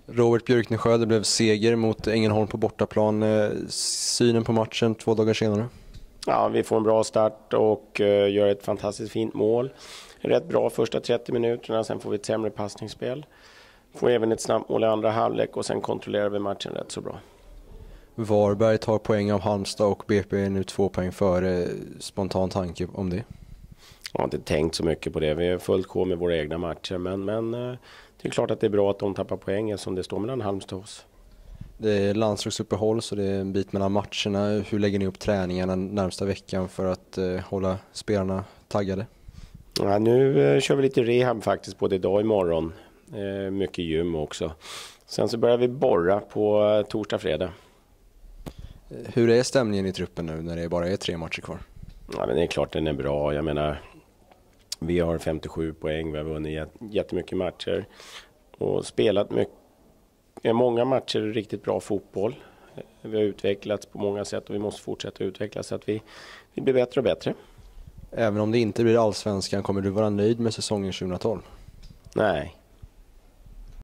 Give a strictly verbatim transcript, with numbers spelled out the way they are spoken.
Robert Björknesjö, det blev seger mot Ängelholm på bortaplan. Synen på matchen två dagar senare? Ja, vi får en bra start och uh, gör ett fantastiskt fint mål. Rätt bra första trettio minuterna, sen får vi ett sämre passningsspel. Får även ett snabbt mål i andra halvlek och sen kontrollerar vi matchen rätt så bra. Varberg tar poäng av Halmstad och B P är nu två poäng före. Spontan tanke om det? Jag har inte tänkt så mycket på det. Vi är fullt gå med våra egna matcher. Men, men det är klart att det är bra att de tappar poäng som det står mellan Halmstad och oss. Det är landslagsuppehåll så det är en bit mellan matcherna. Hur lägger ni upp träningarna närmsta veckan för att eh, hålla spelarna taggade? Ja, nu eh, kör vi lite rehab faktiskt både idag och imorgon. Eh, mycket gym också. Sen så börjar vi borra på eh, torsdag, fredag. Hur är stämningen i truppen nu när det bara är tre matcher kvar? Ja, men det är klart den är bra. Jag menar, vi har femtiosju poäng. Vi har vunnit jättemycket matcher. Och spelat mycket, många matcher riktigt bra fotboll. Vi har utvecklats på många sätt och vi måste fortsätta utvecklas så att vi, vi blir bättre och bättre. Även om det inte blir allsvenskan, kommer du vara nöjd med säsongen tjugohundratolv? Nej.